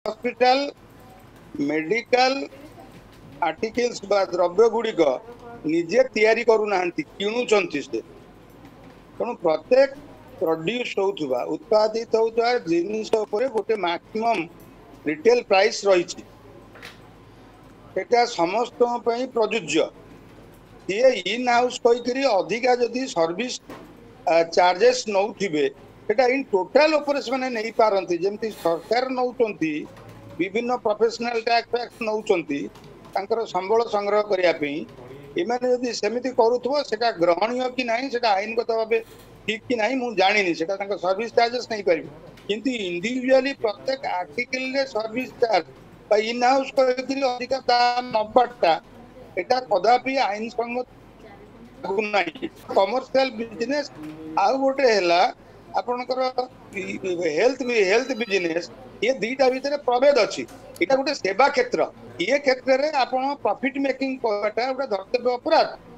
hospital medical articles बा द्रव्य गुड़िक निजे तैयारी करूना किणुचंती से तेणु प्रत्येक प्रोड्यूस होउथुबा उत्पादित होउथुबा जिनिस उपरे गोटे मैक्सिमम रिटेल प्राइस रही समस्त प्रযোज्य ये इन हाउस कहीकि अधिका जदि सर्विस चार्जेस नौथिबे सेटा इन टोटल ऊपर से माने नहीं पारंती जेमती सरकार नौचंती विभिन्न प्रोफेशनल टैक्स नौचंती तांकर संबल संग्रह करिया पे इमाने यदि सेमिति करूथबो सेटा ग्रहणीय कि नाही सेटा आईनगत भाबे ठीक कि नाही मु जानिनी सेटा तांकर सर्विस चार्जेस नहीं परिबे किंतु इंडिविजुअली प्रत्येक आर्टिकल रे सर्विस चार्ज बा इन हाउस कहीकि अधिका दाम नबाटा एटा कदापि आईन संगत कमर्शियल बिजनेस आउ गोटे हैला आपनकर हेल्थ बिजनेस ये दुईटा भितर प्रभेद अच्छी यहाँ गोटे सेवा क्षेत्र ये क्षेत्र में आप प्रॉफिट मेकिंग गोटे धर्तव्य अपराध